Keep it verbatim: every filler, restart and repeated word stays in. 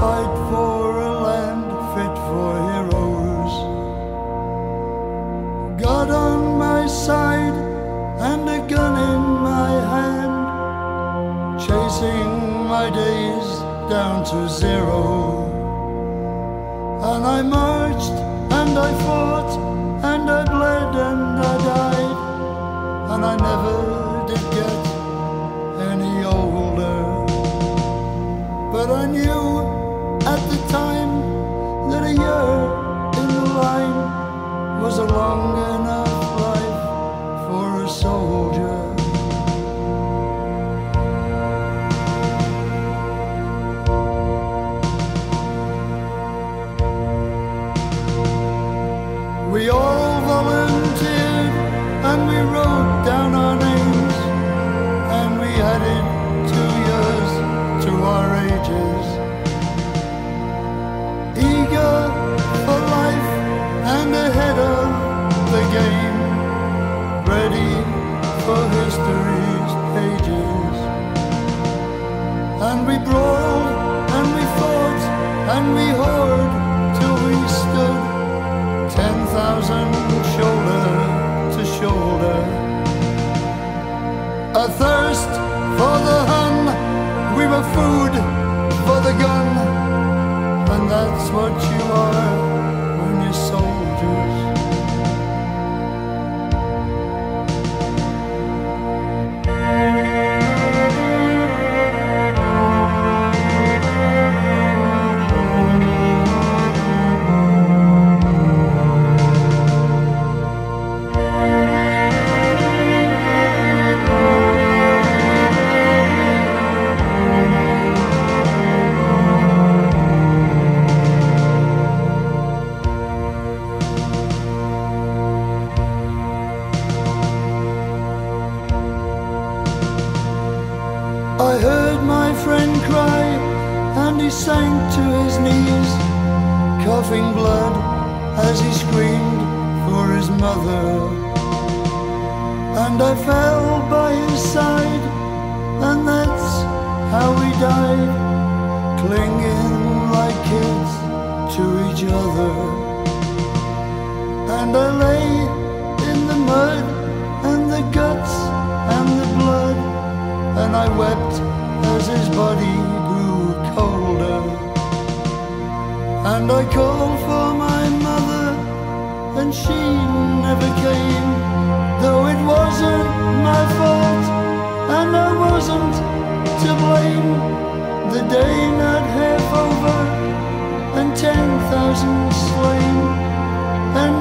fight for a land fit for heroes. God on my side and a gun in my hand, chasing my days down to zero. And I marched and I fought and I bled and I died, and I never did get any older. But I knew at the time that a year in the line was a long enough life for a soldier. We all volunteered and we wrote down our names, and we added two years to our ages. Eager for life and ahead of the game, ready for history's pages. And we brawled and we fought and we hoard till we stood ten thousand shoulder to shoulder. A thirst for the Hun, we were food for the gun, and that's what you are when you're soldiers. I heard my friend cry, and he sank to his knees, coughing blood as he screamed for his mother. And I fell by his side, and that's how we died, clinging like kids to each other. And I lay in the mud and the guts and the blood, and I wept as his body grew colder. And I called for my mother, and she never came, though it wasn't my fault and I wasn't to blame. The day not half over and ten thousand slain, and